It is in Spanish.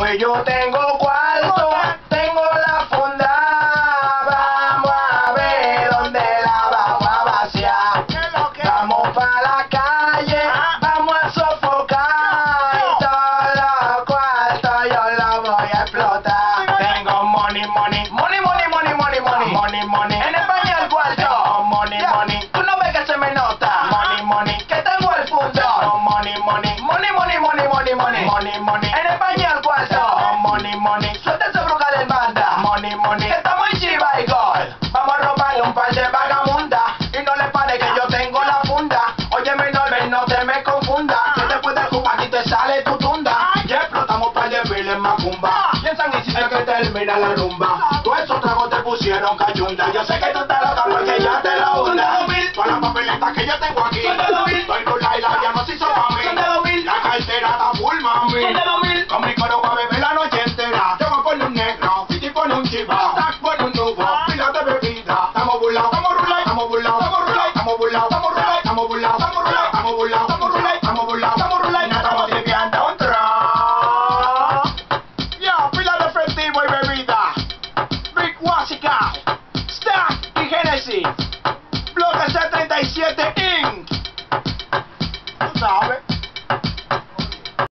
Hoy yo tengo cuarto, tengo la funda. Vamos a ver dónde la vamos a vaciar. Vamos para la calle, vamos a sofocar. Y todos los cuartos yo los voy a explotar. Tengo money, money, money, money, money, money, money, money, money. En español cuarto. Tengo money, money. Tú no ves que se me nota. Money, money, que tengo el fundón. Money, money, money, money, money, money, money, money, money. En español cuarto. Money, money. Suelta esa bruja de banda. Money, money. Que estamos en Chiva y Gol. Vamos a robarle un par de vagabundas. Y no le pare que yo tengo la funda. Oye, menor, no te me confunda. Que después del cuba aquí te sale tu tunda. Ya explotamos par de miles en Macumba. Y en San Isidro es que termina la rumba. Todos esos tragos te pusieron cachunda. Yo sé que tú estás loca porque ya te lo hunda. Todas las papeletas que yo tengo aquí. Estoy con Laila, ya no se hizo pa' mí. La cartera está full, mami. Con mi coro pa' beber la noche entera. Yo voy a poner un negro, Fiti pone un chiva. Tac pone un nubo, pila de bebida. Estamos burlados, estamos rulados, estamos burlados, estamos rulados, estamos burlados, estamos rulados, estamos burlados, estamos rulados, estamos burlados, estamos rulados, estamos burlados, estamos rulados. Y no estamos tripeando un tron. Ya, pila de efectivo y bebida. Big Wasica, Stack y Genesis.